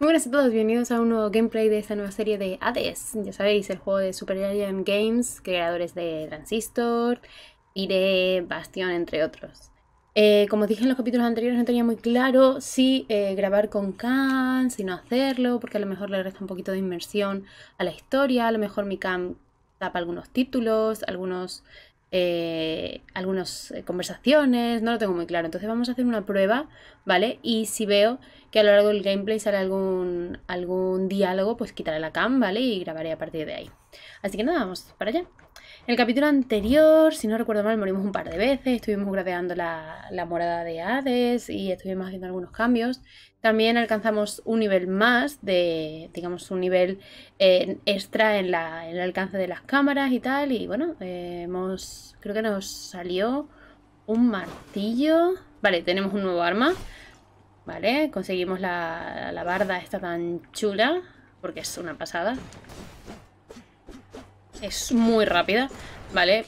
Muy buenas a todos, bienvenidos a un nuevo gameplay de esta nueva serie de Hades. Ya sabéis, el juego de Super Giant Games, creadores de Transistor y de Bastion, entre otros. Como dije en los capítulos anteriores, no tenía muy claro si grabar con cam, si no hacerlo, porque a lo mejor le resta un poquito de inmersión a la historia, a lo mejor mi cam tapa algunos títulos, algunas conversaciones, no lo tengo muy claro. Entonces vamos a hacer una prueba, ¿vale? Y si veo que a lo largo del gameplay sale algún diálogo, pues quitaré la cam, ¿vale? Y grabaré a partir de ahí. Así que nada, vamos para allá. En el capítulo anterior, si no recuerdo mal, morimos un par de veces, estuvimos gradeando la morada de Hades y estuvimos haciendo algunos cambios. También alcanzamos un nivel más digamos, un nivel extra en el alcance de las cámaras y tal. Y bueno, creo que nos salió un martillo. Vale, tenemos un nuevo arma. Vale, conseguimos la barda esta tan chula, porque es una pasada. Es muy rápida, ¿vale?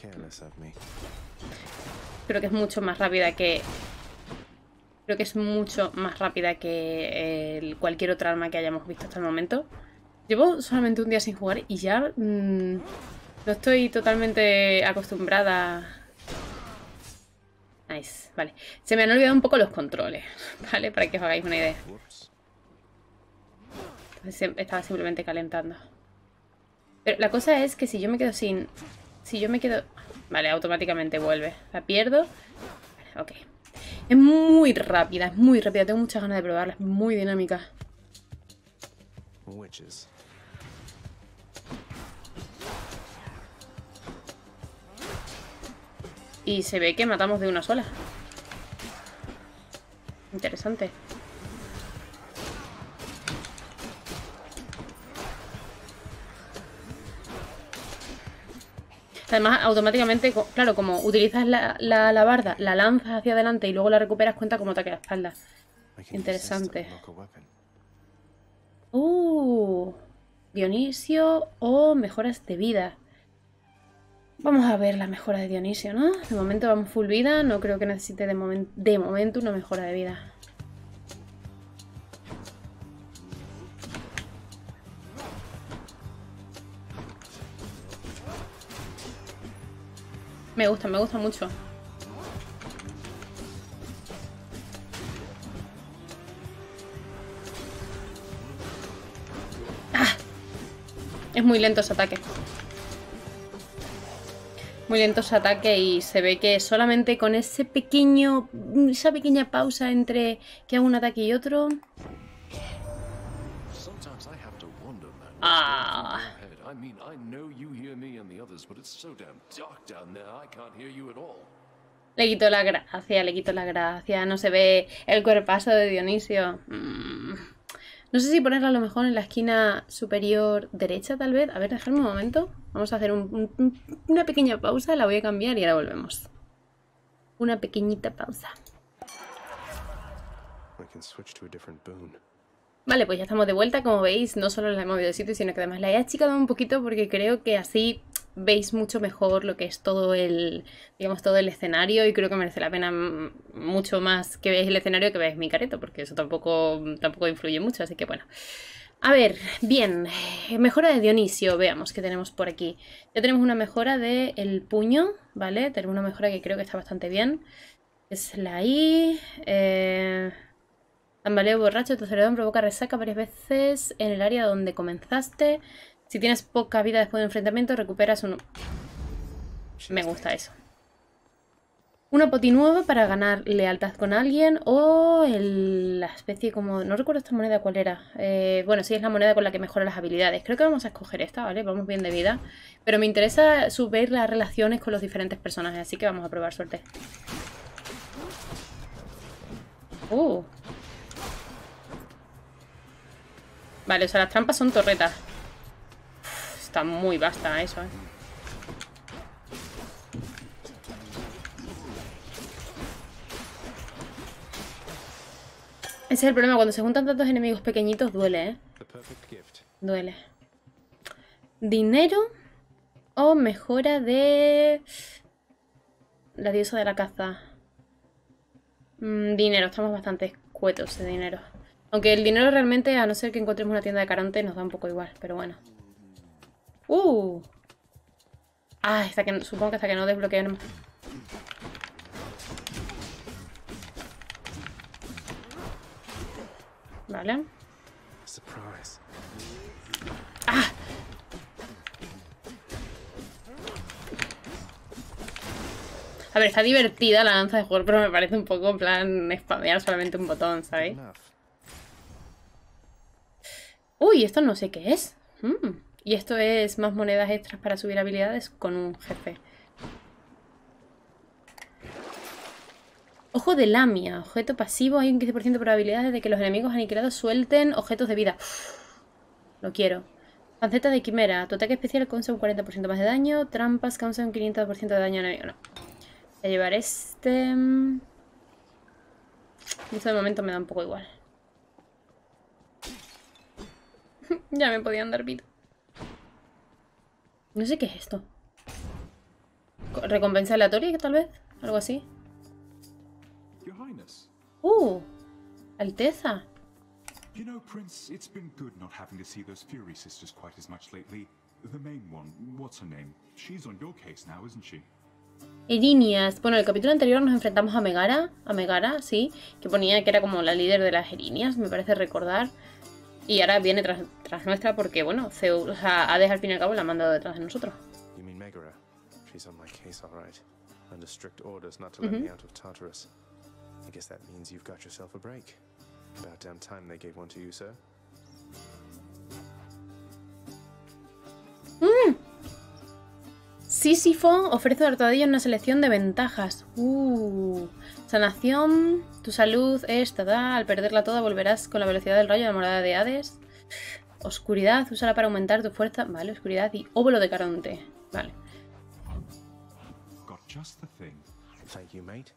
Creo que es mucho más rápida que... Creo que es mucho más rápida que cualquier otra arma que hayamos visto hasta el momento. Llevo solamente un día sin jugar y ya no estoy totalmente acostumbrada. Nice, vale. Se me han olvidado un poco los controles, ¿vale? Para que os hagáis una idea. Entonces estaba simplemente calentando. Pero la cosa es que si yo me quedo sin... Si yo me quedo... Vale, automáticamente vuelve. La pierdo. Vale, ok. Es muy rápida, es muy rápida. Tengo muchas ganas de probarla. Es muy dinámica. Y se ve que matamos de una sola. Interesante. Además, automáticamente, claro, como utilizas la barda, la lanzas hacia adelante y luego la recuperas, cuenta como ataque a la espalda. Interesante. Dionisio o mejoras de vida. Vamos a ver la mejora de Dionisio, ¿no? De momento vamos full vida. No creo que necesite de momento una mejora de vida. Me gusta mucho. ¡Ah! Es muy lento ese ataque. Muy lento ese ataque y se ve que solamente con esa pequeña pausa entre que hago un ataque y otro... Ah. Le quito la gracia, no se ve el cuerpazo de Dionisio. No sé si ponerla a lo mejor en la esquina superior derecha, tal vez. A ver, dejadme un momento. Vamos a hacer una pequeña pausa, la voy a cambiar y ahora volvemos. Una pequeñita pausa. Vale, pues ya estamos de vuelta. Como veis, no solo la he movido de sitio, sino que además la he achicado un poquito porque creo que así veis mucho mejor lo que es todo digamos, todo el escenario, y creo que merece la pena mucho más que veáis el escenario que veáis mi careto, porque eso tampoco influye mucho, así que bueno. A ver, bien, mejora de Dionisio, veamos qué tenemos por aquí. Ya tenemos una mejora del puño, ¿vale? Tenemos una mejora que creo que está bastante bien. Es la I... Tambaleo borracho, tu cerebro provoca resaca varias veces en el área donde comenzaste. Si tienes poca vida después de enfrentamiento, recuperas uno. Me gusta eso. Una poti nueva para ganar lealtad con alguien o la especie como... No recuerdo esta moneda cuál era. Bueno, sí, es la moneda con la que mejora las habilidades. Creo que vamos a escoger esta, ¿vale? Vamos bien de vida. Pero me interesa subir las relaciones con los diferentes personajes, así que vamos a probar suerte. Vale, o sea, las trampas son torretas. Uf, está muy vasta eso, ¿eh? Ese es el problema, cuando se juntan tantos enemigos pequeñitos duele, ¿eh? Duele. Dinero o mejora de... La diosa de la caza. Dinero, estamos bastante escuetos de dinero. Aunque el dinero realmente, a no ser que encontremos una tienda de Caronte, nos da un poco igual, pero bueno. Ah, supongo que hasta que no desbloqueen. Vale. ¡Ah! A ver, está divertida la lanza de juego, pero me parece un poco en plan spamear solamente un botón, ¿sabéis? Uy, esto no sé qué es. Y esto es más monedas extras para subir habilidades con un jefe. Ojo de Lamia. Objeto pasivo. Hay un 15% de probabilidades de que los enemigos aniquilados suelten objetos de vida. Lo quiero. Panceta de quimera. Tu ataque especial causa un 40% más de daño. Trampas causan un 500% de daño enemigo. No. Voy a llevar este. Eso de momento me da un poco igual. Ya me podían dar vida. No sé qué es esto. ¿Recompensa aleatoria, tal vez? Algo así. Alteza. You know, Prince, it's been good not having to see those Fury sisters quite as much lately. The main one, what's her name? She's on your case now, isn't she? Erinias. Bueno, en el capítulo anterior nos enfrentamos a Megara, sí, que ponía que era como la líder de las Erinias, me parece recordar. Y ahora viene tras nuestra porque, bueno, Zeus, o sea, Hades al fin y al cabo la ha mandado detrás de nosotros. You mean Megara? She's on my case, all right. Under strict orders not to let me out of Tartarus. I guess that means you've got yourself a break. About damn time they gave one to you, sir. Sísifo ofrece a Hortadillo una selección de ventajas. Sanación. Tu salud es tada. Al perderla toda volverás con la velocidad del rayo de la morada de Hades. Oscuridad. Úsala para aumentar tu fuerza. Vale, oscuridad y óvulo de Caronte. Vale. Got just the thing. Thank you, mate.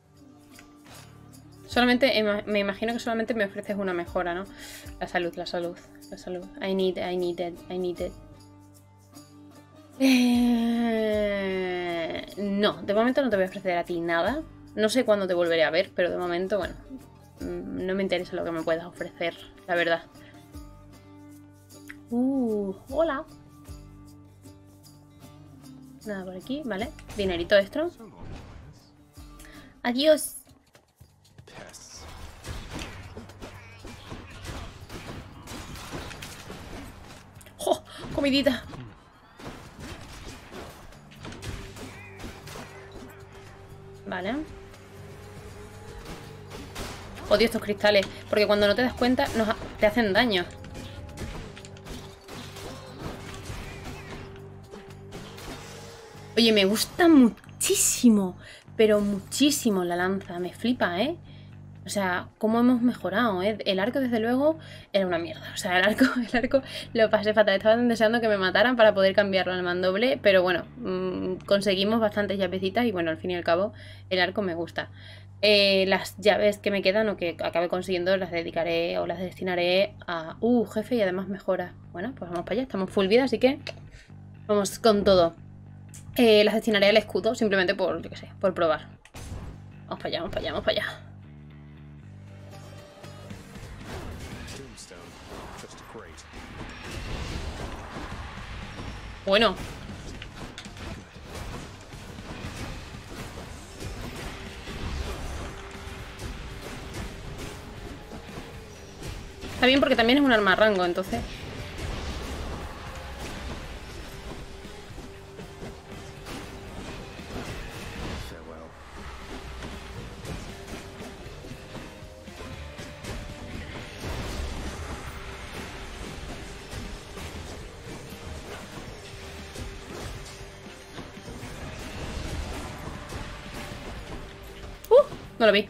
Solamente, me imagino que solamente me ofreces una mejora, ¿no? La salud. I need it. No, de momento no te voy a ofrecer a ti nada. No sé cuándo te volveré a ver, pero de momento, bueno, no me interesa lo que me puedas ofrecer, la verdad. Hola. Nada por aquí, vale. Dinerito extra. Adiós. ¡Oh! Comidita. Vale. Odio estos cristales, porque cuando no te das cuenta te hacen daño. Oye, me gusta muchísimo, pero muchísimo la lanza. Me flipa, ¿eh? O sea, cómo hemos mejorado, ¿eh? El arco, desde luego, era una mierda. O sea, el arco lo pasé fatal. Estaba deseando que me mataran para poder cambiarlo al mandoble. Pero bueno, conseguimos bastantes llavecitas y bueno, al fin y al cabo, el arco me gusta. Las llaves que me quedan o que acabe consiguiendo las dedicaré o las destinaré a... jefe y además mejora. Bueno, pues vamos para allá. Estamos full vida, así que vamos con todo. Las destinaré al escudo simplemente por, yo qué sé, por probar. Vamos para allá, vamos para allá, vamos para allá. Bueno. Está bien porque también es un arma a rango, entonces. No lo vi.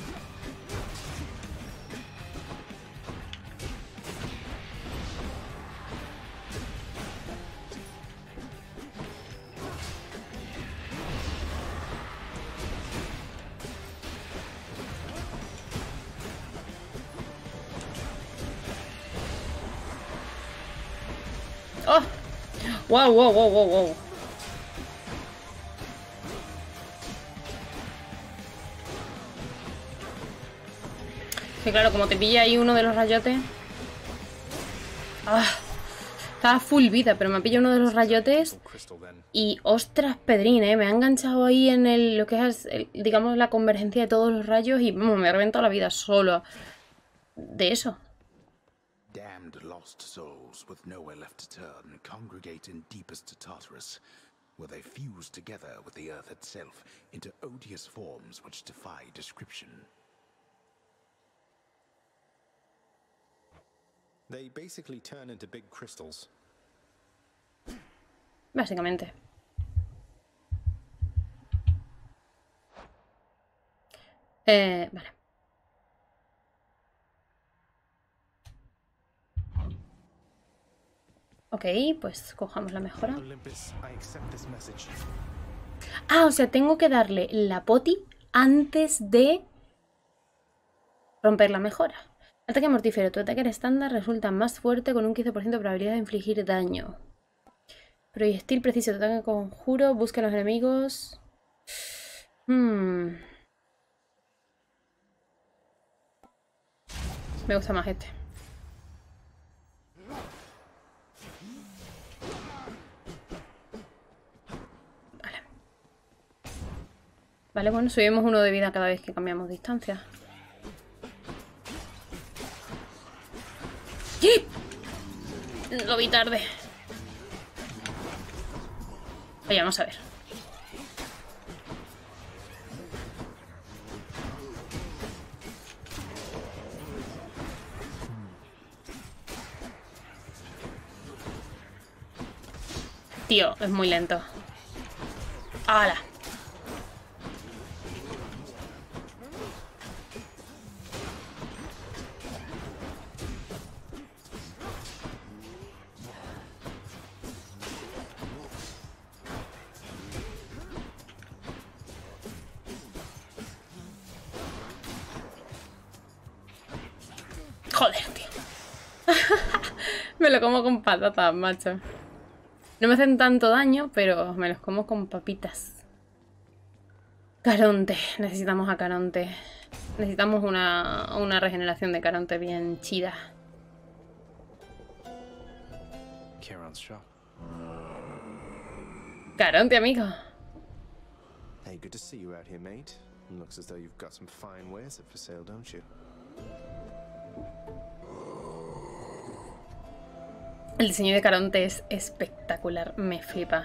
¡Oh! ¡Wow, wow, wow, wow, wow! Que claro, como te pilla ahí uno de los rayotes... Ah, estaba full vida, pero me pilla uno de los rayotes y ostras, Pedrín, me ha enganchado ahí en lo que es, digamos, la convergencia de todos los rayos y me ha reventado la vida solo de eso. Damned lost souls with nowhere left to turn congregate in deepest Tartarus, where they fuse together with the earth itself into odious forms which defy description. They basically turn into big crystals. Básicamente. Vale. Ok, pues cojamos la mejora. Olympus, I accept this message. Ah, o sea, tengo que darle la poti antes de romper la mejora. Ataque mortífero. Tu ataque estándar resulta más fuerte con un 15% de probabilidad de infligir daño. Proyectil preciso. Tu ataque conjuro. Busca a los enemigos. Me gusta más este. Vale. Vale, bueno, subimos uno de vida cada vez que cambiamos distancia. ¡Sí! Lo vi tarde. Oye, vamos a ver. Tío, es muy lento. ¡Hala! Joder, tío. Me lo como con patatas, macho. No me hacen tanto daño, pero me los como con papitas. Caronte. Necesitamos a Caronte. Necesitamos una regeneración de Caronte bien chida. Charon's shop. Caronte, amigo. Hey, good to see you out here, mate. Looks as though you've got some fine wares up for sale, don't you? El diseño de Caronte es espectacular, me flipa.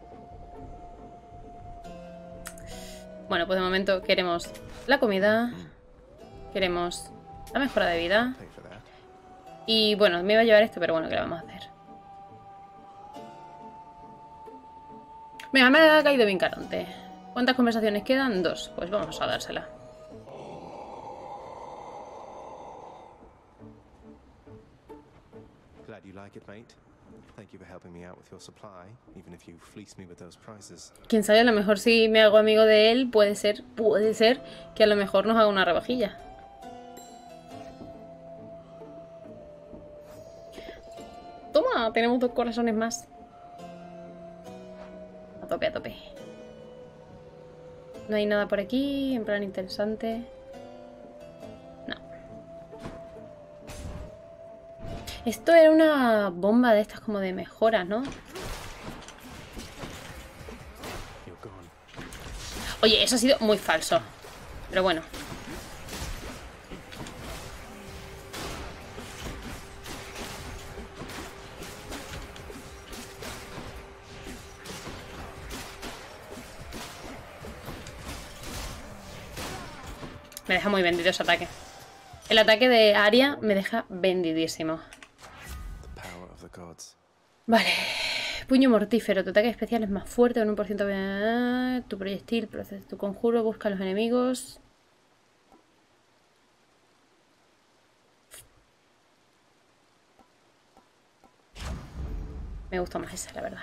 Bueno, pues de momento queremos la comida, queremos la mejora de vida. Y bueno, me iba a llevar esto, pero bueno, ¿qué le vamos a hacer? Venga, me ha caído bien Caronte. ¿Cuántas conversaciones quedan? 2. Pues vamos a dársela. Glad you like it, mate. Thank you for helping me out with your supply, even if you fleeced me with those prices. Quién sabe, a lo mejor si me hago amigo de él, puede ser que a lo mejor nos haga una rebajilla. Toma, tenemos 2 corazones más. A tope, a tope. No hay nada por aquí, en plan interesante. No. Esto era una bomba de estas como de mejoras, ¿no? Oye, eso ha sido muy falso. Pero bueno. Me deja muy vendido ese ataque. El ataque de Aria me deja vendidísimo. Vale. Puño mortífero. Tu ataque especial es más fuerte con un % de... Tu proyectil, tu conjuro, busca a los enemigos. Me gusta más esa, la verdad.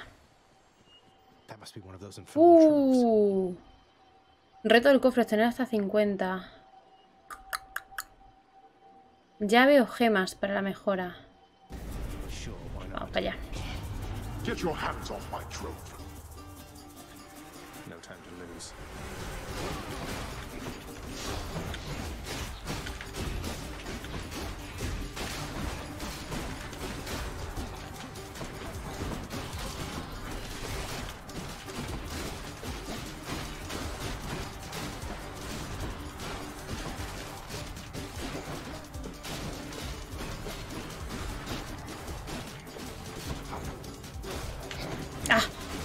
Reto del cofre, tener hasta 50. Llave o gemas para la mejora. Vamos para allá. Get your hands off my trophy. No time to lose. ¡Ah!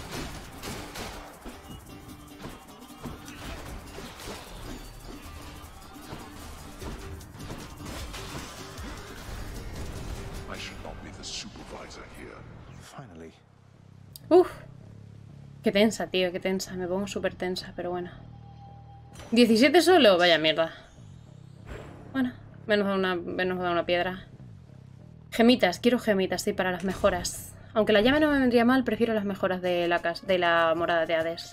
I should not be the supervisor here. Finally. Uf. Qué tensa, tío, qué tensa. Me pongo súper tensa, pero bueno. 17 solo, vaya mierda. Bueno, menos da una piedra. Gemitas, quiero gemitas, sí, para las mejoras. Aunque la llave no me vendría mal, prefiero las mejoras de la morada de Hades.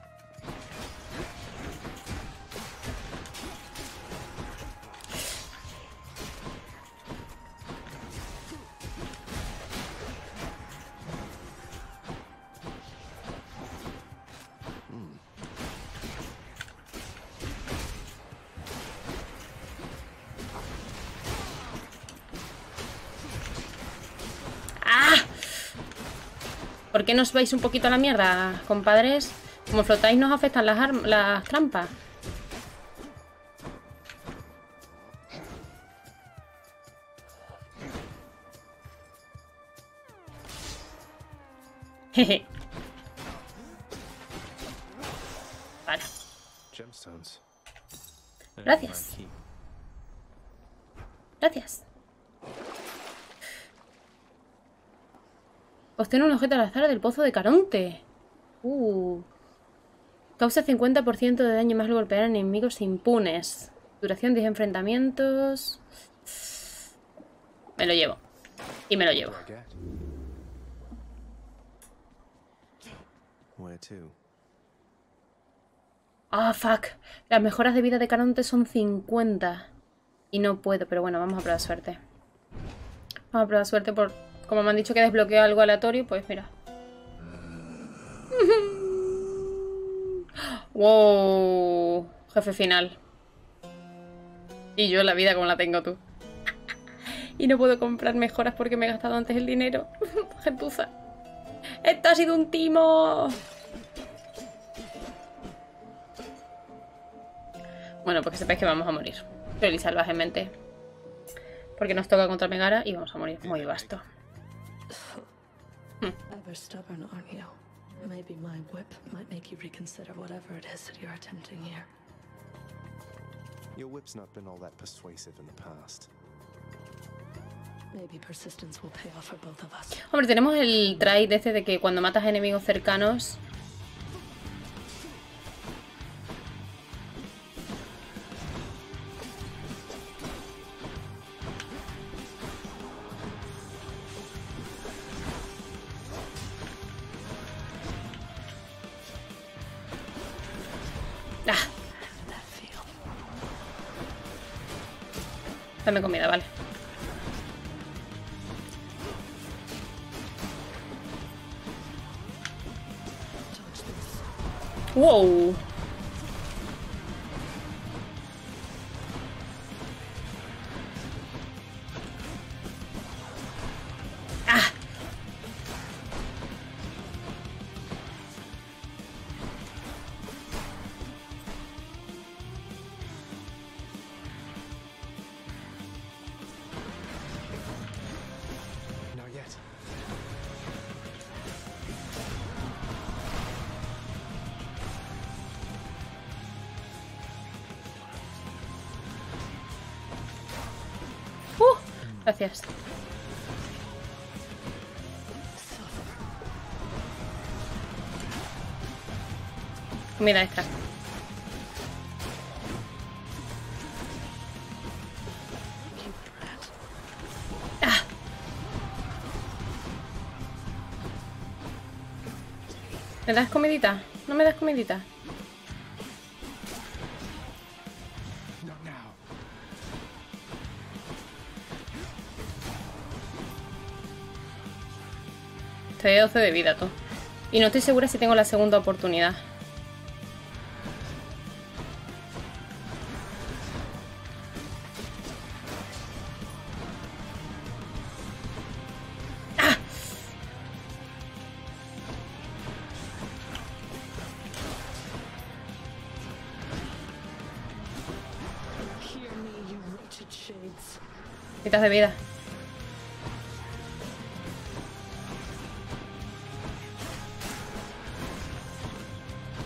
¿Por qué no os vais un poquito a la mierda, compadres? Como flotáis nos afectan las trampas. Jeje. Vale. Gemstones. Gracias. Gracias. Obtiene un objeto al azar del pozo de Caronte. Causa 50% de daño más al golpear a enemigos impunes. Duración 10 enfrentamientos. Me lo llevo. Y me lo llevo. Ah, fuck. Las mejoras de vida de Caronte son 50. Y no puedo, pero bueno, vamos a probar suerte. Vamos a probar suerte por... Como me han dicho que desbloqueo algo aleatorio, pues mira. Wow. Jefe final. Y yo la vida como la tengo tú. Y no puedo comprar mejoras porque me he gastado antes el dinero. Gentuza. ¡Esto ha sido un timo! Bueno, pues que sepáis que vamos a morir. Pero salvajemente. Porque nos toca contra Megara y vamos a morir muy vasto. Ever stubborn, aren't you? Maybe my whip might make you reconsider whatever it is that you're attempting here. Your whip's not been all that persuasive in the past. Maybe persistence will pay off for both of us. Hombre, tenemos el trait este de que cuando matas a enemigos cercanos... Dame comida, vale. Wow. Ah. Not yet. Gracias. Comida extra. Ah. ¿Me das comidita? ¿No me das comidita? Not now. Estoy de 12 de vida, tú. Y no estoy segura si tengo la segunda oportunidad. ¡Ah! Hear me, you wretched shades. Quitas de vida.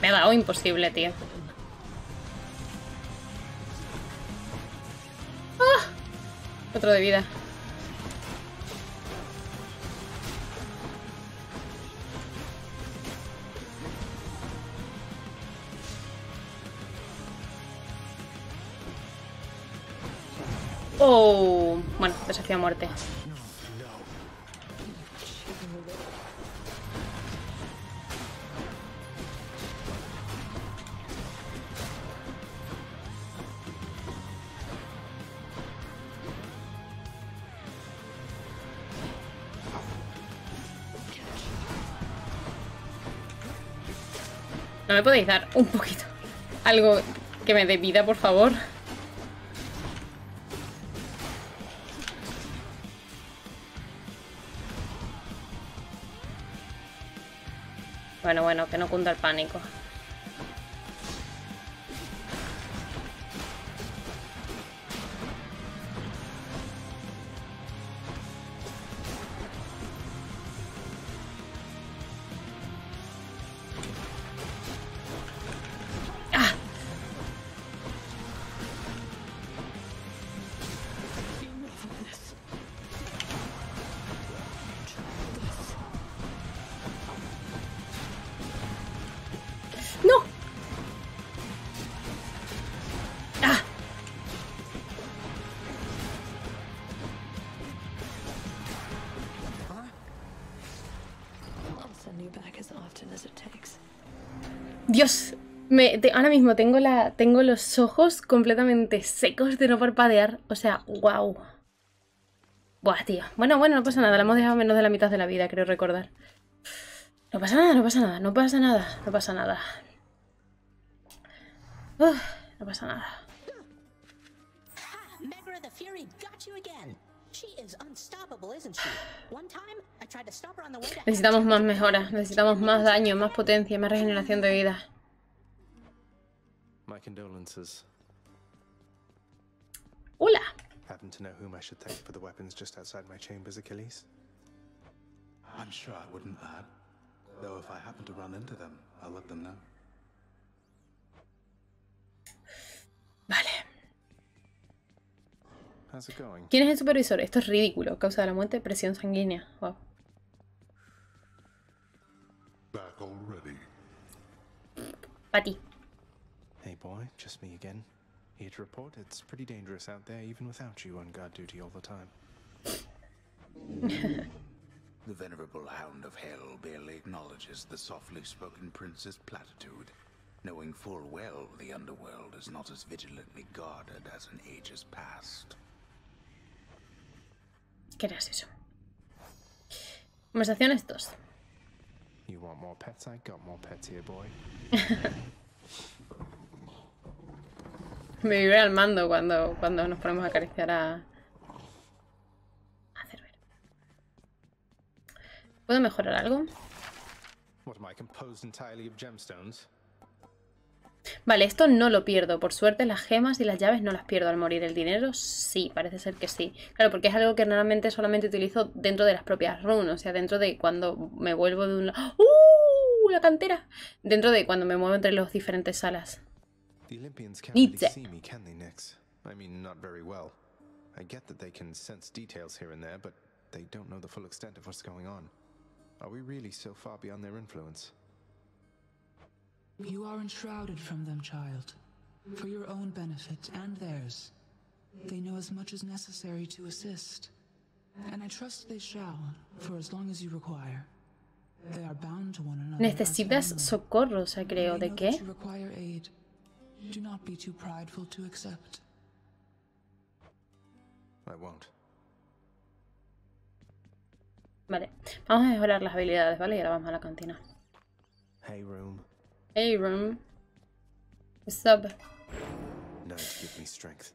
Me ha dado imposible, tío. ¡Ah! Otro de vida. Oh, bueno, desafío a muerte. ¿No me podéis dar un poquito? Algo que me dé vida, por favor. Bueno, que no cunda el pánico. ¡Ah! ¡No! ¡Ah! I'll send you back as often as it takes. Dios, ahora mismo tengo los ojos completamente secos de no parpadear. O sea, wow. Buah, tío. Bueno, no pasa nada. La hemos dejado menos de la mitad de la vida, creo recordar. No pasa nada, no pasa nada, no pasa nada, no pasa nada. No pasa nada. Megra the Fury got you again. She is unstoppable, isn't she? One time I tried to stop her on the way to Necesitamos más mejoras, necesitamos más daño, más potencia, más regeneración de vida. My condolences. ¡Hola! Happen to know whom I should thank for the weapons just outside my chambers, Achilles? I'm sure I wouldn't, lad. Though if I happen to run into them, I'll let them know. Vale. How's it going? ¿Quién es el supervisor? Esto es ridículo. Causa de la muerte, presión sanguínea. Wow. Back already. Pati. Hey boy, just me again. Here to report it's pretty dangerous out there even without you on guard duty all the time. The venerable Hound of Hell barely acknowledges the softly spoken prince's platitude, knowing full well the underworld is not as vigilantly guarded as in ages past. ¿Qué era eso? Conversaciones 2. You want more pets? I got more pets here, boy. Me vibré al mando cuando nos ponemos a acariciar a Cerbero. ¿Puedo mejorar algo? What am I composed entirely of gemstones? Vale, esto no lo pierdo. Por suerte las gemas y las llaves no las pierdo al morir. El dinero sí, parece ser que sí. Claro, porque es algo que normalmente solamente utilizo dentro de las propias runes. O sea, dentro de cuando me vuelvo de un lado... ¡Uh! ¡La cantera! Dentro de cuando me muevo entre las diferentes salas. The Olympians can't really Nietzsche. see me, can they, Nyx? I mean, not very well. I get that they can sense details here and there, but they don't know the full extent of what's going on. Are we really so far beyond their influence? You are enshrouded from them, child. For your own benefit and theirs. They know as much as necessary to assist. And I trust they shall, for as long as you require. They are bound to one another. Necesitas socorro, o sea, creo. ¿De qué? You require aid. Do not be too prideful to accept. I won't. Vale, vamos a mejorar las habilidades, ¿vale? Y ahora vamos a la cantina. Hey, room. Hey, room. What's up? No, to give me strength.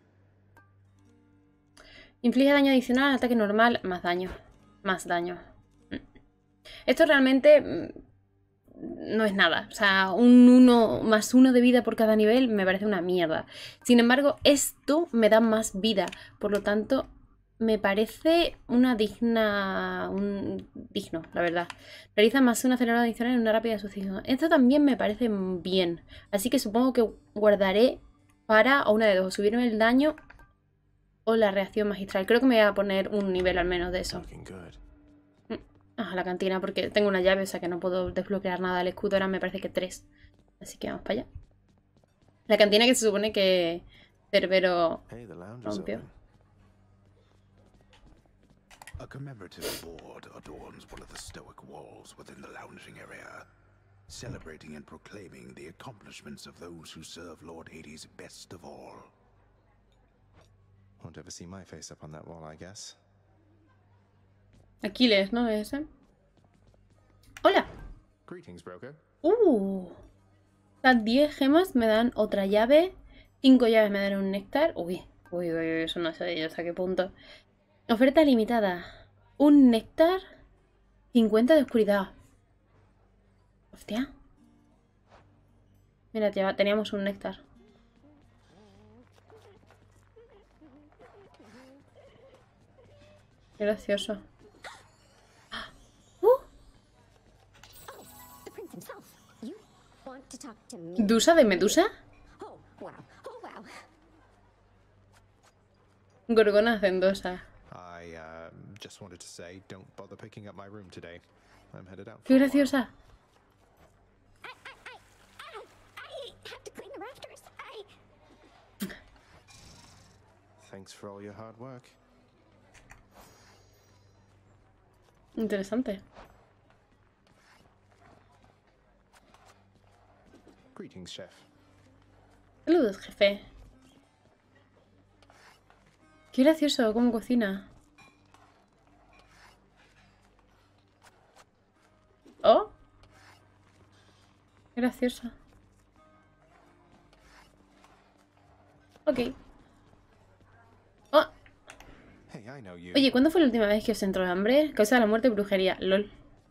Inflige daño adicional al ataque normal, más daño. Más daño. Esto realmente no es nada. O sea, un 1 más 1 de vida por cada nivel me parece una mierda. Sin embargo, esto me da más vida. Por lo tanto, me parece una digno, la verdad. Realiza más una acelerada adicional en una rápida sucesión. Esto también me parece bien. Así que supongo que guardaré para una de dos, o subirme el daño o la reacción magistral. Creo que me voy a poner un nivel al menos de eso. La cantina, porque tengo una llave, o sea que no puedo desbloquear nada. El escudo ahora me parece que 3. Así que vamos para allá. La cantina que se supone que Cerbero rompió. A commemorative board adorns one of the stoic walls within the lounging area, celebrating and proclaiming the accomplishments of those who serve Lord Hades best of all. Won't ever see my face up on that wall, I guess. Aquiles, ¿no es ese? ¡Hola! Greetings, broker. Las 10 gemas me dan otra llave. 5 llaves me dan un néctar. Uy, eso no sé yo hasta qué punto. Oferta limitada. Un néctar. 50 de oscuridad. Hostia. Mira, teníamos un néctar. Qué gracioso. ¿Dusa de Medusa? Gorgona hacendosa. Just wanted to say, don't bother picking up my room today. I'm headed out. Qué graciosa. I have to clean the rafters. Thanks for all your hard work. Interesante. Greetings, chef. Saludos, jefe. Qué gracioso cómo cocina. Oh. Qué gracioso. Ok. Oh. Hey, I know you. Oye, ¿cuándo fue la última vez que os entró hambre? Causa de la muerte, brujería. LOL.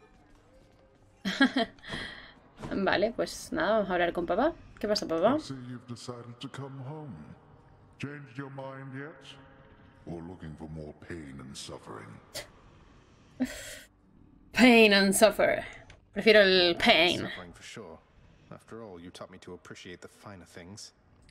Vale, pues nada, vamos a hablar con papá. ¿Qué pasa, papá? I see you've decided to come home. Changed your mind yet? Or looking for more pain and suffering? Pain and suffer. Prefiero el pain. Suffering for sure. After all, you taught me to appreciate the finer things.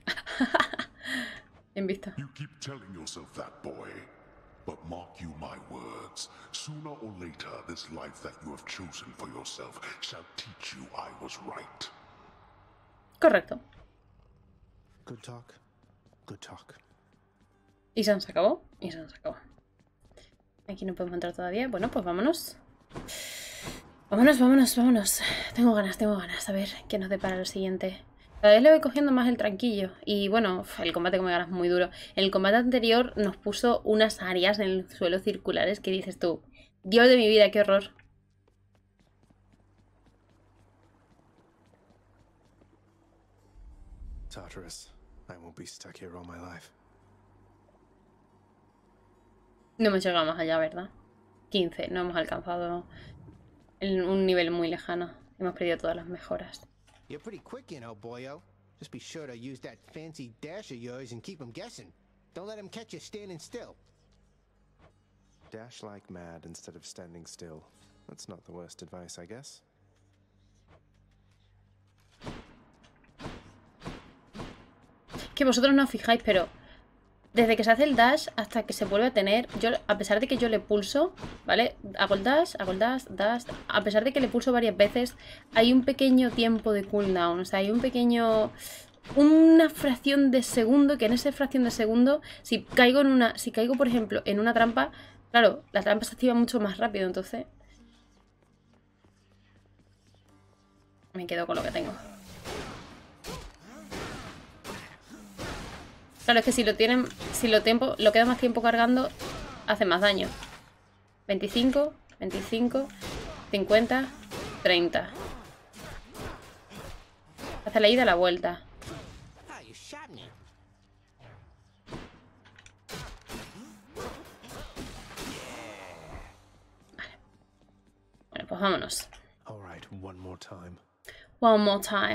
Bien visto. You keep telling yourself that, boy. But mark you my words. Sooner or later, this life that you have chosen for yourself shall teach you I was right. Correcto. Good talk. Good talk. Y se nos acabó. Y se nos acabó. Aquí no podemos entrar todavía. Bueno, pues vámonos. Vámonos. Tengo ganas. A ver qué nos depara lo siguiente. Cada vez le voy cogiendo más el tranquillo. Y bueno, el combate con Megara es muy duro. En el combate anterior nos puso unas áreas en el suelo circulares que dices tú, Dios de mi vida, qué horror. Tartarus, I won't be stuck here all my life. No hemos llegado más allá, ¿verdad? 15, no hemos alcanzado un nivel muy lejano. Hemos perdido todas las mejoras. You're pretty quick, you know, boyo. Just be sure to use that fancy dash of yours and keep them guessing. Don't let them catch you standing still. Dash like mad instead of standing still. That's not the worst advice, I guess. Que vosotros no os fijáis, pero desde que se hace el dash hasta que se vuelve a tener, yo, a pesar de que yo le pulso, ¿vale? Hago el dash, dash. A pesar de que le pulso varias veces, hay un pequeño tiempo de cooldown. O sea, hay una fracción de segundo, que en esa fracción de segundo, si caigo, por ejemplo, en una trampa, claro, la trampa se activa mucho más rápido, entonces me quedo con lo que tengo. Claro, es que si lo queda más tiempo cargando, hace más daño. 25, 50, 30. Hace la ida y la vuelta. Vale. Bueno, pues vámonos. All right, one more time. One more time.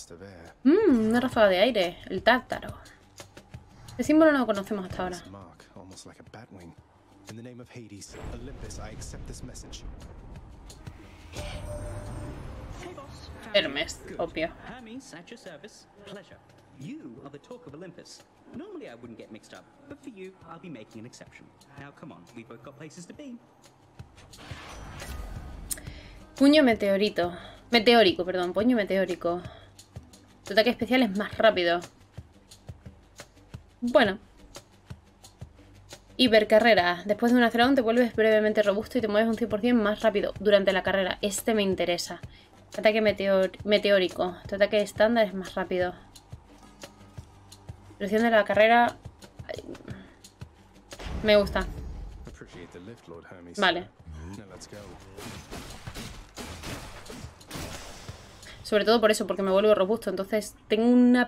blast of air. Una ráfaga de aire. El tártaro. El símbolo no lo conocemos hasta ahora. This mark, almost like a bat wing. In the name of Hades, Olympus, I accept this message. Hey, boss. Hermes, Good. obvio. Hermes, at your service. Pleasure. You are the talk of Olympus. Normally I wouldn't get mixed up, but for you, I'll be making an exception. Now, come on, we've both got places to be. Puño meteorito. Meteórico, perdón. Puño meteórico. Tu ataque especial es más rápido. Bueno. Hipercarrera. Después de un acelerón te vuelves brevemente robusto y te mueves un 100% más rápido durante la carrera. Este me interesa. Ataque meteórico. Tu ataque estándar es más rápido. Duración de la carrera. Me gusta. Appreciate the lift, Lord Hermes. Vale. Now let's go. Sobre todo por eso, porque me vuelvo robusto. Entonces tengo un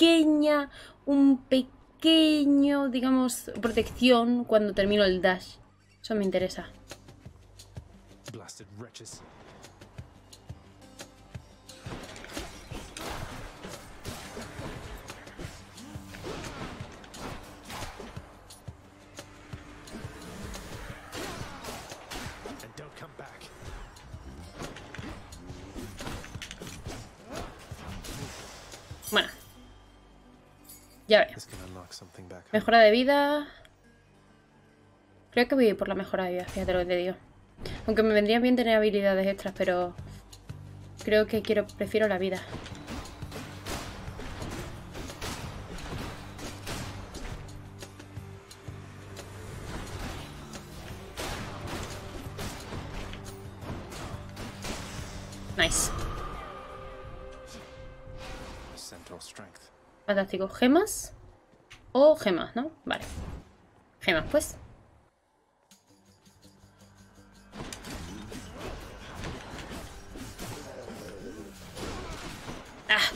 pequeño, digamos, protección cuando termino el dash. Eso me interesa. Blasted wretches. And don't come back. Bueno. Ya veré. This can unlock something back home. Mejora de vida. Creo que voy a ir por la mejora de vida, fíjate lo que te digo. Aunque me vendría bien tener habilidades extras, pero creo que prefiero la vida. Nice. Centaur strength. Fantástico. ¿Gemas? O gemas, ¿no? Vale. Gemas, pues. ¡Ah!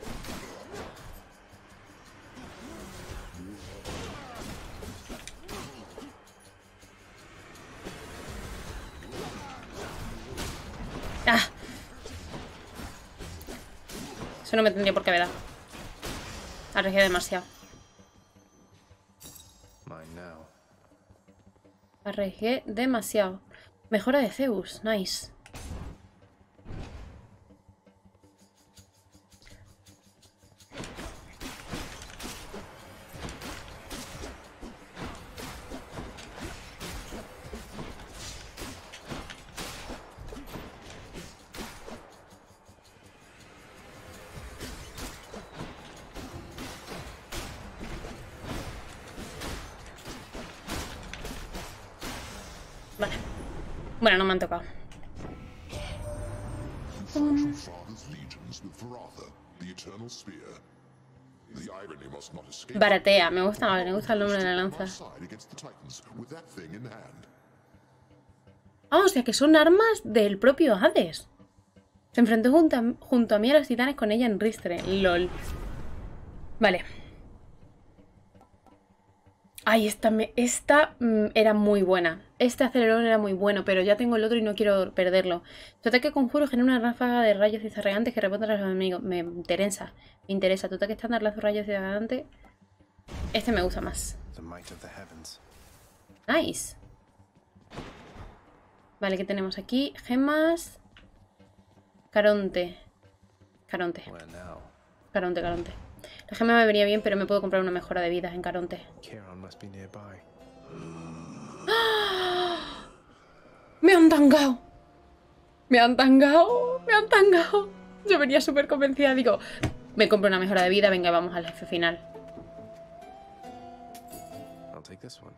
¡Ah! Eso no me tendría por qué haber dado. Arriesgué demasiado. Mine now. Arriesgué demasiado. Mejora de Zeus. Nice. Vale. Bueno, no me han tocado. From Father's legions with Varatha, the eternal spear. The irony must not escape. Baratea. Me gusta el nombre de la lanza. Side against the Titans with that thing in hand. Ah, o sea que son armas del propio Hades. Se enfrentó junto a mí a los titanes con ella en Ristre. LOL. Vale. Ay, esta era muy buena. Este acelerón era muy bueno, pero ya tengo el otro y no quiero perderlo. Tu ataque conjuro genera una ráfaga de rayos cizarregantes que rebotan a los enemigos. Me interesa. Tu ataque estándar lanza rayos cizarregantes. Este me gusta más. The might of the heavens. Nice. Vale, ¿qué tenemos aquí? Gemas. Caronte. Where now? Caronte. La gema me venía bien, pero me puedo comprar una mejora de vida en Caronte. Charon must be nearby. ¡Me han tangado! Yo venía súper convencida. Digo, me compro una mejora de vida. Venga, vamos al jefe final. I'll take this one.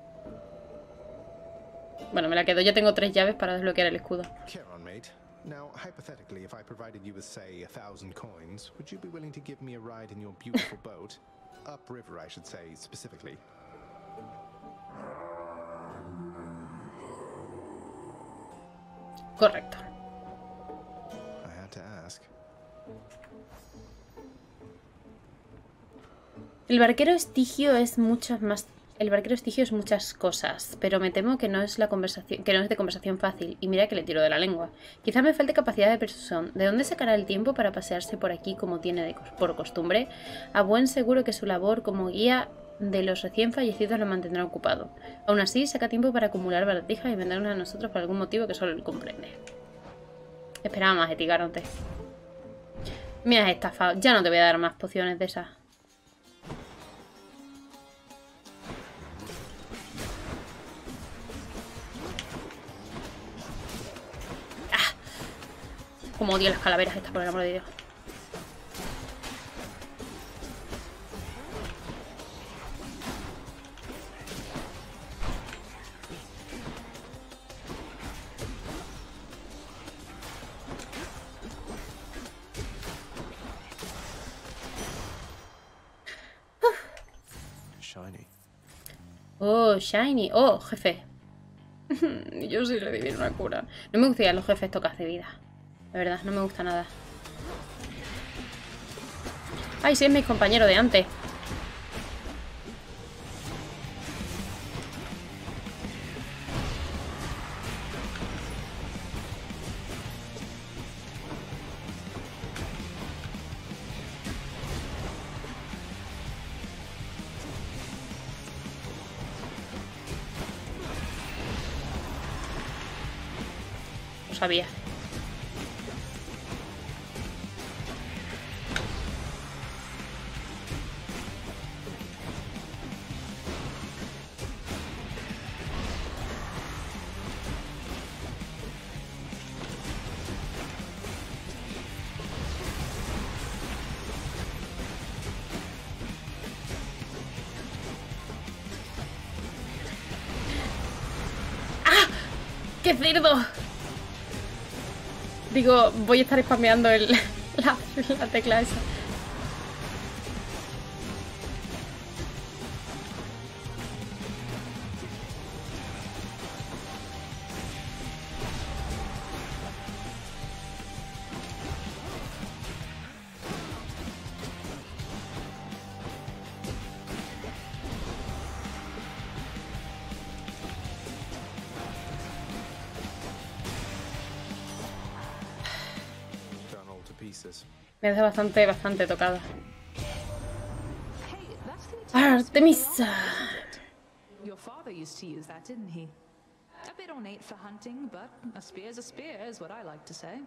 Bueno, me la quedo. Ya tengo 3 llaves para desbloquear el escudo. Charon, mate. Now, hypothetically, if I provided you with, say, 1,000 coins, would you be willing to give me a ride in your beautiful boat? Upriver, I should say, specifically. Correcto. I had to ask. El barquero Estigio es mucho más El barquero estigio es muchas cosas, pero me temo que no es de conversación fácil, y mira que le tiro de la lengua. Quizá me falte capacidad de persuasión. ¿De dónde sacará el tiempo para pasearse por aquí como tiene por costumbre? A buen seguro que su labor como guía de los recién fallecidos lo mantendrá ocupado. Aún así, saca tiempo para acumular baratijas y vendernos a nosotros por algún motivo que solo él comprende. Esperaba más de ti, Garonte. Me has estafado. Ya no te voy a dar más pociones de esas. Como odio las calaveras estas, por el amor de Dios. Shiny. Oh, shiny. Oh, jefe. Yo sí le di bien una cura. No me gustan los jefes tocas de vida. De verdad, no me gusta nada. Ay, sí, es mi compañero de antes. Lo sabía. ¡Qué cerdo! Digo, voy a estar spameando la tecla esa. Me hace bastante tocada. Artemisa. Your father used to use that, didn't he? A bit ornate for hunting, but a spear's a spear, is what I like to say.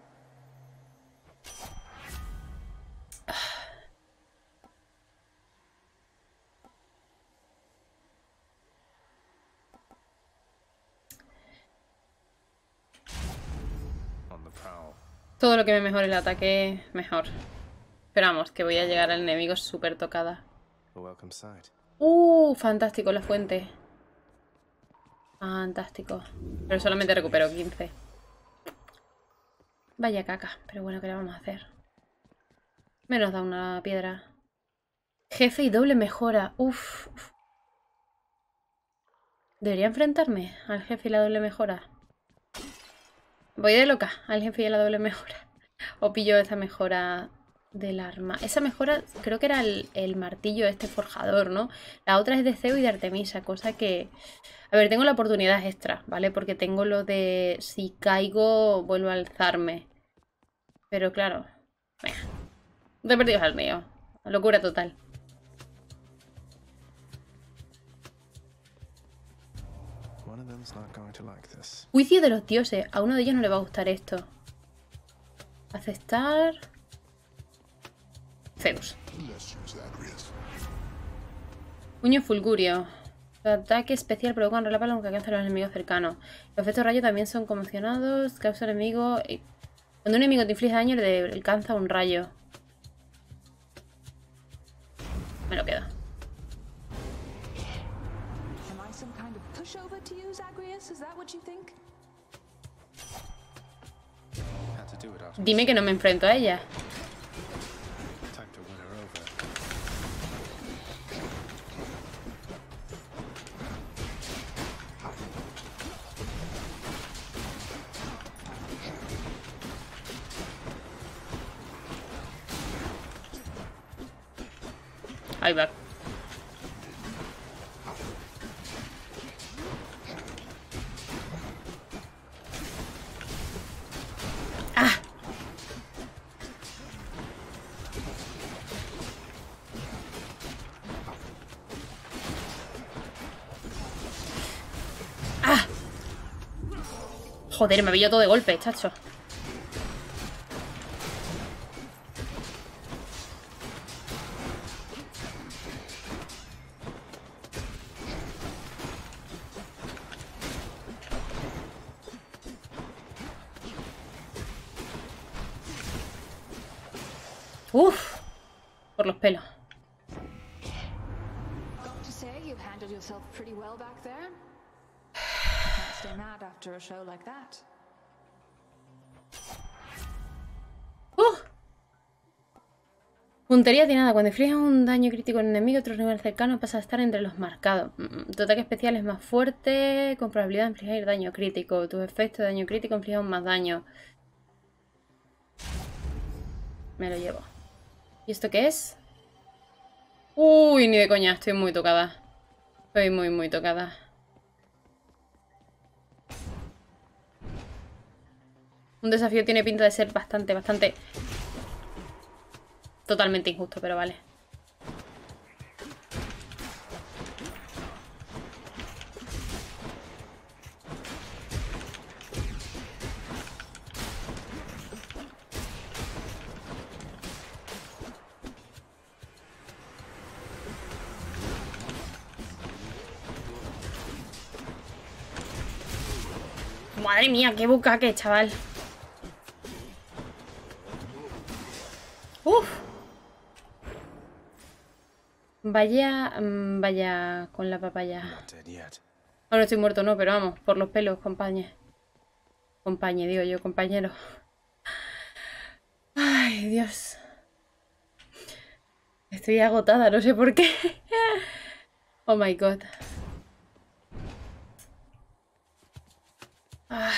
Todo lo que me mejore el ataque, mejor. Pero vamos, que voy a llegar al enemigo súper tocada. Fantástico la fuente. Fantástico. Pero solamente recupero 15. Vaya caca. Pero bueno, ¿qué le vamos a hacer? Me nos da una piedra. Jefe y doble mejora. Uf. ¿Debería enfrentarme al jefe y la doble mejora? Voy de loca al jefe y a la doble mejora. O pillo esa mejora del arma. Esa mejora creo que era el martillo este forjador, ¿no? La otra es de Zeus y de Artemisa, cosa que... A ver, tengo la oportunidad extra, ¿vale? Porque tengo lo de si caigo vuelvo a alzarme. Pero claro... Venga. No te perdidos al mío. Locura total. Juicio de los dioses. A uno de ellos no le va a gustar esto. Aceptar. Zeus. Puño fulgurio. El ataque especial provoca un relámpago aunque alcanza a los enemigos cercanos. Los efectos rayo también son conmocionados. Causa enemigo. Cuando un enemigo te inflige daño le alcanza un rayo. Me lo quedo. Dime que no me enfrento a ella. Ahí va. Joder, me pillo todo de golpe, chacho. Uf, por los pelos. Got to say, you've handled yourself pretty well back there. Can't stay mad after a show like that. Puntería tirada. Cuando infliges un daño crítico en un enemigo, otro rival cercano pasa a estar entre los marcados. Tu ataque especial es más fuerte, con probabilidad de infligir daño crítico. Tu efecto de daño crítico inflige más daño. Me lo llevo. ¿Y esto qué es? Uy, ni de coña, estoy muy tocada. Estoy muy tocada. Un desafío tiene pinta de ser bastante... Totalmente injusto, pero vale. Madre mía, qué bucaque, chaval. Uf. Vaya con la papaya. Ahora no estoy muerto, no, pero vamos, por los pelos, compañero. Digo yo, compañero. Ay, Dios. Estoy agotada, no sé por qué. Oh my god. Ah.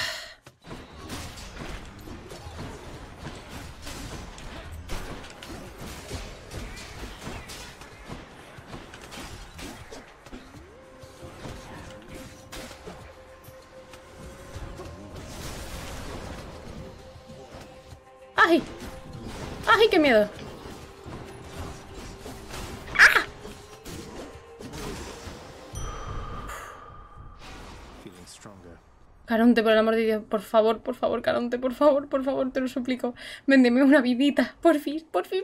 ¡Ay! ¡Ay, qué miedo! ¡Ah! Caronte, por el amor de Dios, por favor, Caronte, por favor, te lo suplico. Véndeme una vidita, por fin.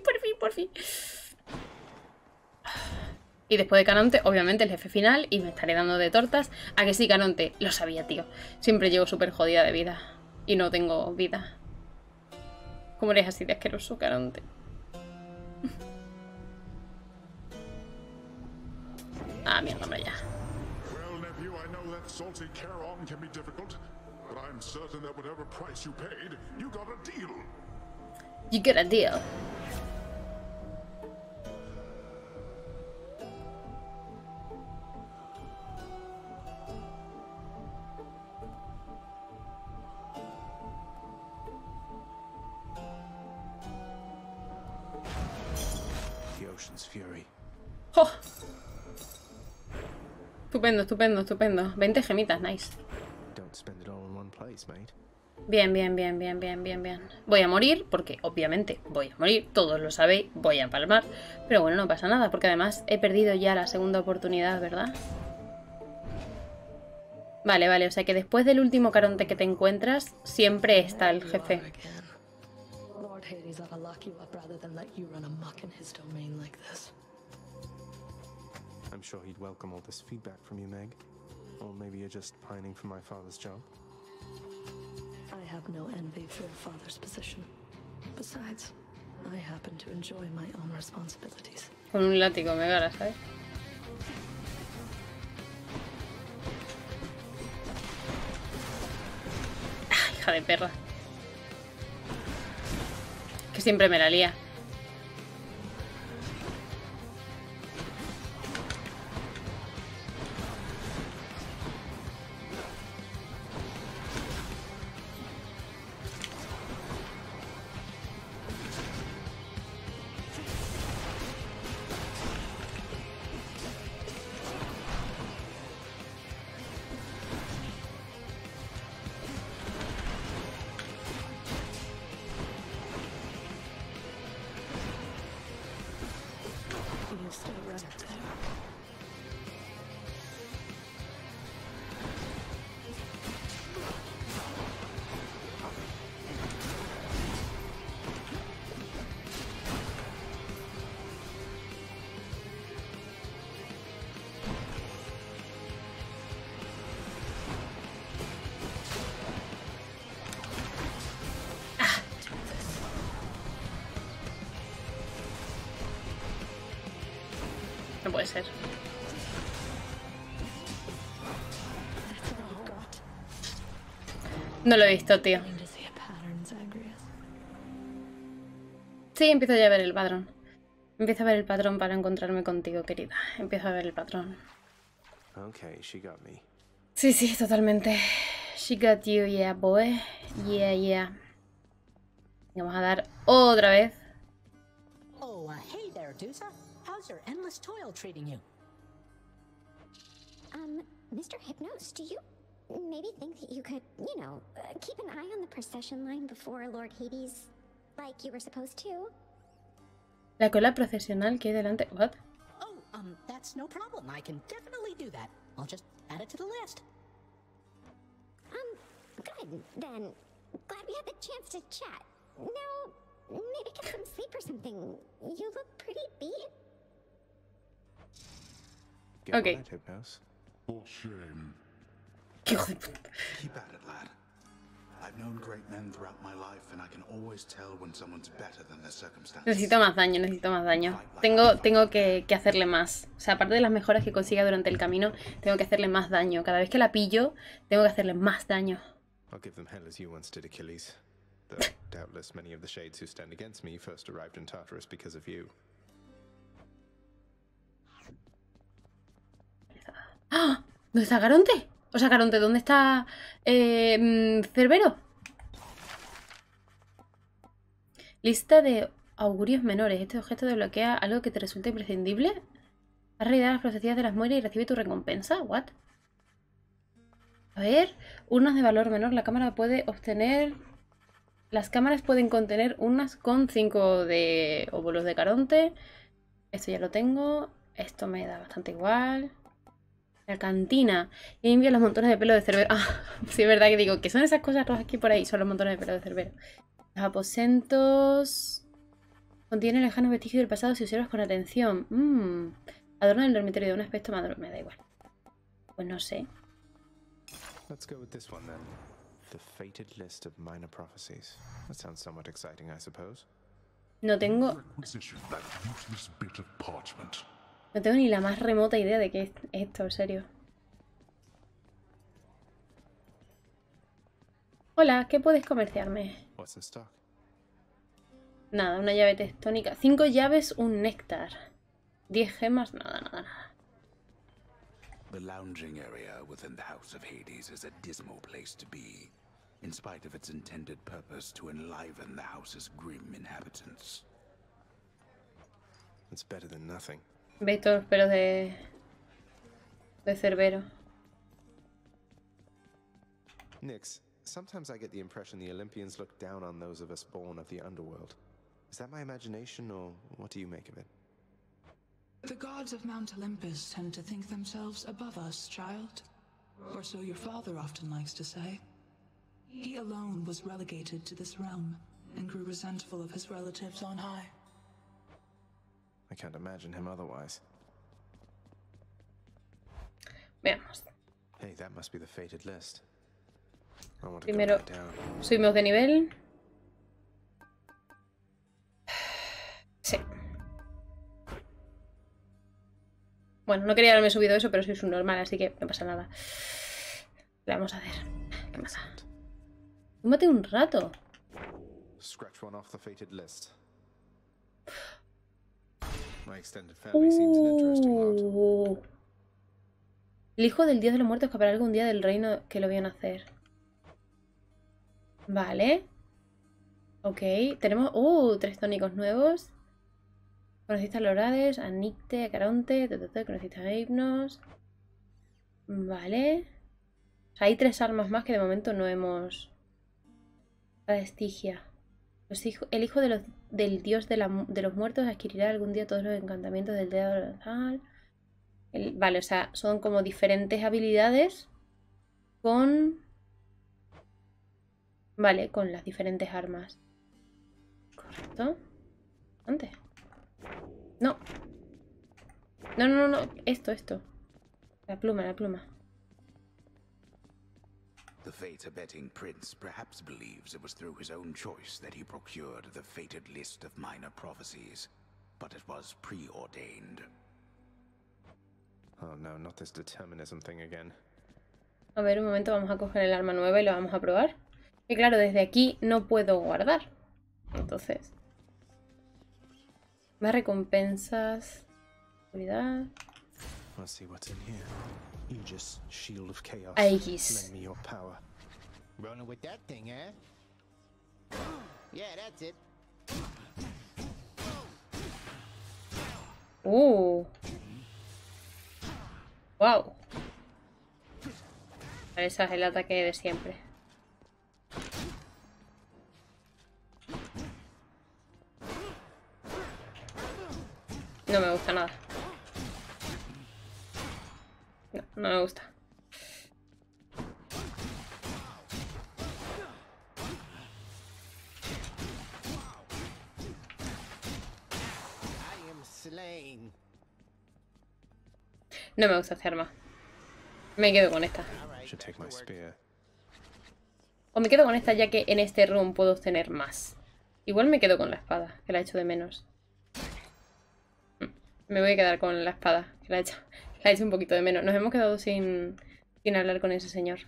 Y después de Caronte, obviamente, el jefe final, y me estaré dando de tortas. ¿A que sí, Caronte? Lo sabía, tío. Siempre llego súper jodida de vida. Y no tengo vida. ¿Cómo eres así de asqueroso, Caronte? Ah, mierda, hombre, ya. Well, nephew, I know that salty Charon can be difficult, but I'm certain that whatever price you paid, you got a deal. You get a deal. Fury. ¡Oh! Estupendo. 20 gemitas, nice. Bien. Voy a morir, porque obviamente voy a morir, todos lo sabéis, voy a palmar. Pero bueno, no pasa nada, porque además he perdido ya la segunda oportunidad, ¿verdad? Vale, o sea que después del último Caronte que te encuentras, siempre está el jefe. Hades ought to lock you up rather than let you run amok in his domain like this. I'm sure he'd welcome all this feedback from you, Meg. Or maybe you're just pining for my father's job. I have no envy for your father's position. Besides, I happen to enjoy my own responsibilities. Con un látigo me gana, ¿sabes? Ah, hija de perra. Que siempre me la lía. puede ser. No lo he visto, tío. Sí, empiezo ya a ver el patrón. Empiezo a ver el patrón para encontrarme contigo, querida. Empiezo a ver el patrón. Okay, she got me. Sí, sí, totalmente. She got you, yeah, boy. Yeah, yeah. Vamos a dar otra vez. Oh, hey there, Dusa. How's your endless toil treating you? Mr. Hypnos, do you maybe think that you could, you know, keep an eye on the procession line before Lord Hades, like you were supposed to? La cola procesional que hay delante. What? Oh, that's no problem. I can definitely do that. I'll just add it to the list. Good, then. Glad we had the chance to chat. Now, maybe get some sleep or something. You look pretty beat. Okay. For shame. Hijo de puta. Keep at it, lad. I've known great men throughout my life, and I can always tell when someone's better than their circumstances. Necesito más daño, necesito más daño. Tengo que hacerle más. O sea, aparte de las mejoras que consiga durante el camino, tengo que hacerle más daño. Cada vez que la pillo, tengo que hacerle más daño. I'll give them hell as you once did Achilles. Though doubtless many of the shades who stand against me first arrived in Tartarus because of you. ¡Ah! ¿Dónde está Caronte? O sea, Caronte, ¿dónde está Cerbero? Lista de augurios menores. Este objeto desbloquea algo que te resulte imprescindible. Has realizado las profecías de las mueres y recibe tu recompensa. ¿What? A ver, urnas de valor menor. La cámara puede obtener... Las cámaras pueden contener unas con 5 de óvulos de Caronte. Esto ya lo tengo. Esto me da bastante igual. La cantina. Y envía los montones de pelo de Cerbero. Ah, sí, es verdad que digo, que son esas cosas rojas aquí por ahí. Son los montones de pelo de Cerbero. Los aposentos... Contienen lejanos vestigios del pasado si observas con atención. Adornan el dormitorio de un aspecto maduro. Me da igual. Pues no sé. Let's go with this one then. The fated list of minor prophecies. That sounds somewhat exciting, I suppose. No tengo... Requisition that useless bit of parchment. No tengo ni la más remota idea de qué es esto, en serio. Hola, ¿qué puedes comerciarme? What's in stock? Nada, una llave tectónica. 5 llaves, un néctar. 10 gemas, nada, nada, nada. The lounging area within the House of Hades is a dismal place to be, in spite of its intended purpose to enliven the house's grim inhabitants. It's better than nothing. Veis todos los pelos de Cerbero. Nyx, sometimes I get the impression the Olympians look down on those of us born of the underworld. Is that my imagination, or what do you make of it? The gods of Mount Olympus tend to think themselves above us, child. Or so your father often likes to say. He alone was relegated to this realm, and grew resentful of his relatives on high. I can't imagine him otherwise. Veamos. Hey, that must be the fated list. I want to Primero, go back down. subimos de nivel. Sí. Bueno, no quería haberme subido eso, pero soy un normal, así que no pasa nada. Vamos a ver. ¿Qué pasa? Tómate un rato. Scratch one off the fated list. My extended family seems an interesting lot. El hijo del dios de los muertos escapará algún día del reino que lo vio nacer. Vale. Ok, tenemos... 3 tónicos nuevos. Conociste a Lorades, a Nicte, a Caronte, conociste a Hypnos. Vale. O sea, hay 3 armas más que de momento no hemos... La Estigia. El hijo del dios de los muertos adquirirá algún día todos los encantamientos del dedo tal. Vale, o sea, son como diferentes habilidades con... Vale, con las diferentes armas. ¿Correcto? Antes. No. No. Esto. La pluma. The fate-abetting prince perhaps believes it was through his own choice that he procured the fated list of minor prophecies, but it was preordained. Oh no, not this determinism thing again. A ver, un momento, vamos a coger el arma nueva y lo vamos a probar. Y claro, desde aquí no puedo guardar. Entonces... Más recompensas... Seguridad... Let's see what's in here. Aegis, shield of chaos. Aegis. Lend me your power. Running with that thing, eh? Yeah, that's it. Wow. Ese es el ataque de siempre. No me gusta nada. No, no me gusta. No me gusta este arma. Me quedo con esta. Should take my spear. O me quedo con esta ya que en este room puedo obtener más. Igual me quedo con la espada, que la echo de menos. Me voy a quedar con la espada, que la he hecho un poquito de menos. Nos hemos quedado sin hablar con ese señor.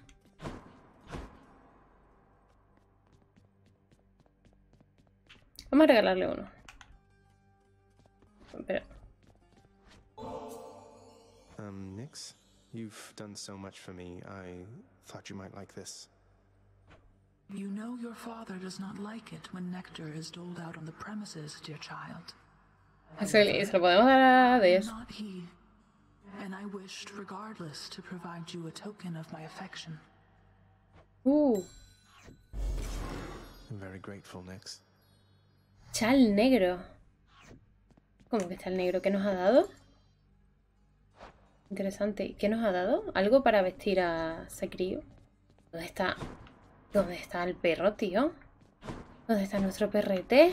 Vamos a regalarle uno. Pero... Nix, you've done so much for me. I thought you might like this. You know your father does not like it when nectar is doled out on the premises, dear child. Se lo podemos dar a Des. Not he. And I wished, regardless, to provide you a token of my affection. I'm very grateful, Nix. Chal negro. ¿Cómo que chal negro? ¿Qué nos ha dado? Interesante. ¿Qué nos ha dado? ¿Algo para vestir a Sacrío? ¿Dónde está? ¿Dónde está el perro, tío? ¿Dónde está nuestro perrete?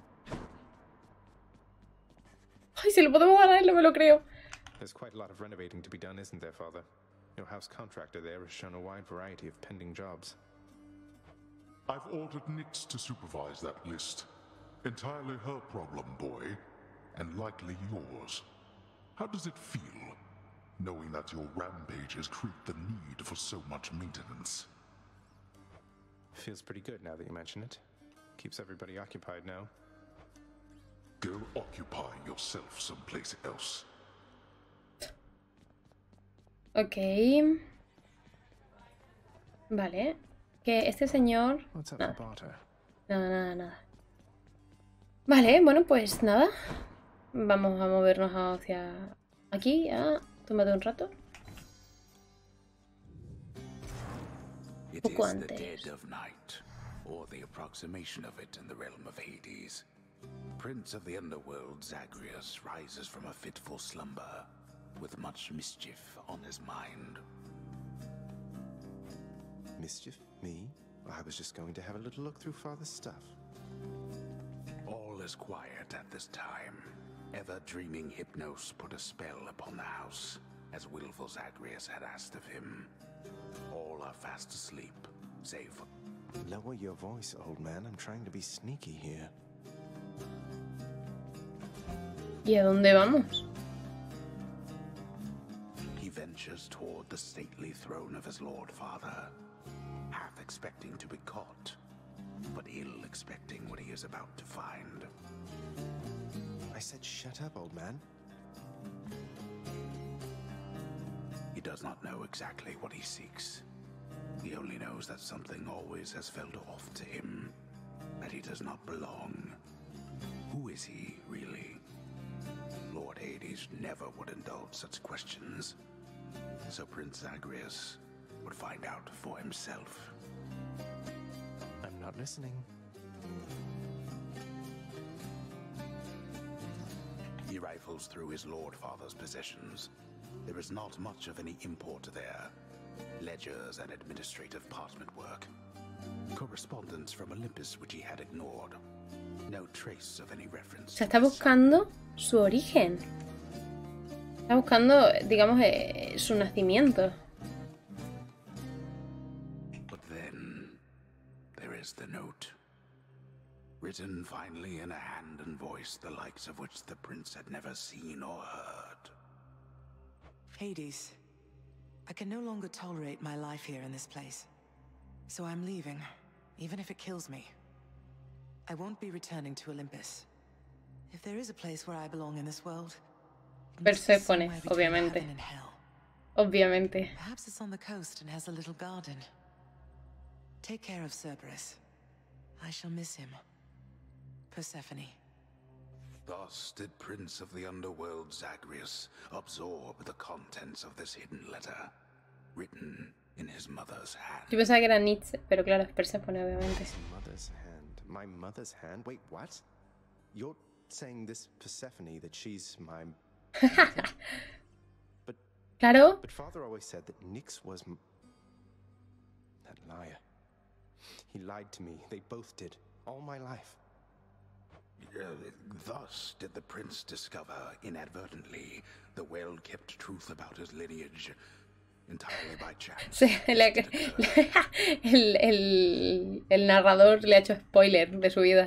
¡Ay, se lo podemos dar a él! No me lo creo. There's quite a lot of renovating to be done, isn't there, Father? Your house contractor there has shown a wide variety of pending jobs. I've ordered Nix to supervise that list. Entirely her problem, boy, and likely yours. How does it feel, knowing that your rampages create the need for so much maintenance? Feels pretty good now that you mention it. Keeps everybody occupied now. Go occupy yourself someplace else. Ok. Vale. Que este señor... Nada. Nada. Vale, bueno, pues nada. Vamos a movernos hacia aquí. Tómate un rato. It is the dead of night, or the approximation of it in the realm of Hades. Prince of the underworld, Zagreus rises from a fitful slumber, with much mischief on his mind. Mischief? Me? I was just going to have a little look through Father's stuff. All is quiet at this time. Ever-dreaming Hypnos put a spell upon the house, as willful Zagreus had asked of him. All are fast asleep, save for... Lower your voice, old man. I'm trying to be sneaky here. ¿Y a dónde vamos? He ventures toward the stately throne of his Lord Father, half expecting to be caught, but ill expecting what he is about to find. I said shut up, old man. He does not know exactly what he seeks. He only knows that something always has felt off to him, that he does not belong. Who is he, really? Lord Hades never would indulge such questions, so Prince Zagreus would find out for himself. I'm not listening. He rifles through his Lord Father's possessions. There is not much of any import there. Ledgers and administrative parchment work. Correspondence from Olympus which he had ignored. No trace of any reference. Se está buscando su origen. Está buscando, digamos, su nacimiento. But then there is the note. Written finally in a hand and voice the likes of which the prince had never seen or heard. Hades, I can no longer tolerate my life here in this place. So I'm leaving, even if it kills me. I won't be returning to Olympus. If there is a place where I belong in this world, Perséfone, obviamente. Obviamente. Perhaps it's on the coast and has a little garden. Take care of Cerberus. I shall miss him. Persephone. Thus did Prince of the Underworld Zagreus absorb the contents of this hidden letter, written in his mother's hand. Yo pensaba que era Nietzsche, pero claro, es Perséfone, obviamente. Mother's hand. My mother's hand? Wait, what? You're saying this Persephone, that she's my... Claro. But father always said that Nyx was... That liar. He lied to me. They both did. All my life. Thus did the prince discover, inadvertently, the well-kept truth about his lineage, entirely by chance. Sí, el narrador le ha hecho spoiler de su vida.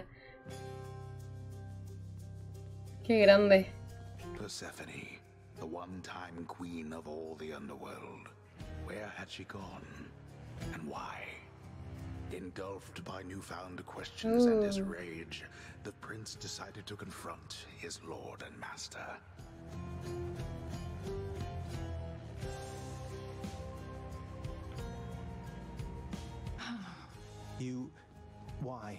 Qué grande. Persephone, the one-time queen of all the underworld. Where had she gone? And why? Engulfed by newfound questions and his rage, the prince decided to confront his lord and master. You... Why?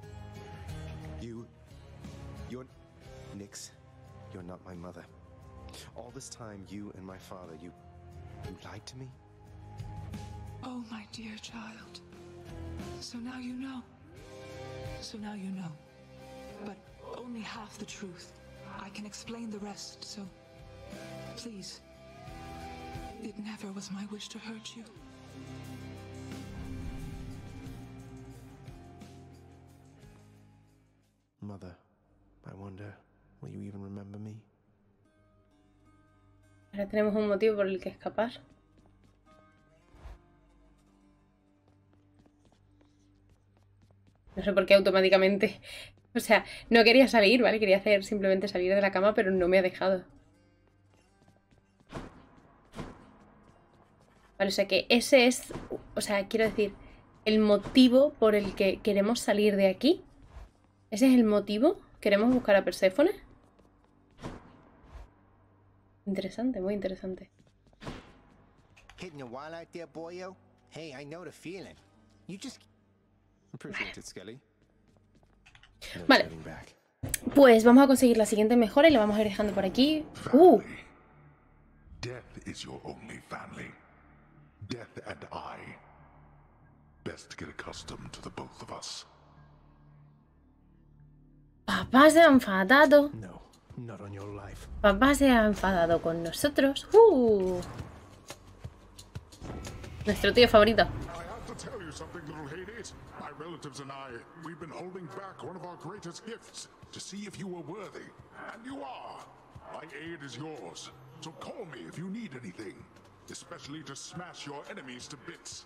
You're... Nyx, you're not my mother. All this time, you and my father, you lied to me? Oh, my dear child. So now you know. So now you know. But only half the truth. I can explain the rest, so... Please. It never was my wish to hurt you. Mother, I wonder, will you even remember me? Ahora tenemos un motivo por el que escapar. No sé por qué automáticamente... O sea, no quería salir, ¿vale? Quería hacer simplemente salir de la cama, pero no me ha dejado. Vale, o sea que ese es... O sea, quiero decir, el motivo por el que queremos salir de aquí. ¿Ese es el motivo? ¿Queremos buscar a Perséfone? Interesante, muy interesante. Hitting a wall out there, boyo? Hey, I know the feeling. You just... Appreciate it, Skelly. No Vale. turning back. Pues vamos a conseguir la siguiente mejora y la vamos a ir dejando por aquí. Death is your only family. Death and I. Best get accustomed to the both of us. Papá se ha enfadado. No, not on your life. Papá se ha enfadado con nosotros. Nuestro tío favorito. I have to tell you something, little Hades. My relatives and I, we've been holding back one of our greatest gifts to see if you were worthy. And you are. My aid is yours. So call me if you need anything. Especially to smash your enemies to bits.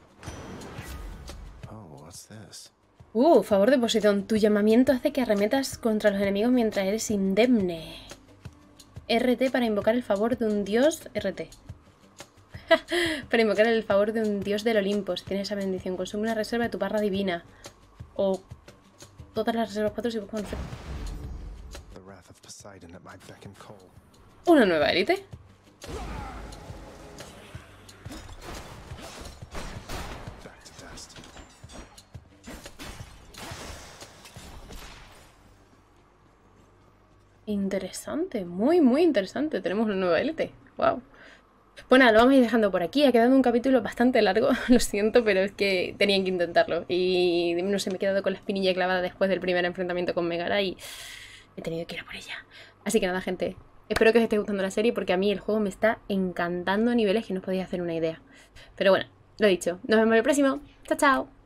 Oh, what's this? Favor de Poseidón. Tu llamamiento hace que arremetas contra los enemigos mientras eres indemne. RT para invocar el favor de un dios. RT. Para invocar el favor de un dios del Olimpo. Si tienes esa bendición, consume una reserva de tu barra divina. O todas las reservas 4 si buscas una nueva élite. Interesante, muy muy interesante. Tenemos una nueva élite. Wow. Bueno, lo vamos a ir dejando por aquí. Ha quedado un capítulo bastante largo, lo siento, pero es que tenían que intentarlo. Y no sé, me he quedado con la espinilla clavada después del primer enfrentamiento con Megara y he tenido que ir a por ella. Así que nada, gente. Espero que os esté gustando la serie porque a mí el juego me está encantando a niveles que no os podéis hacer una idea. Pero bueno, lo dicho. Nos vemos en el próximo. Chao, chao.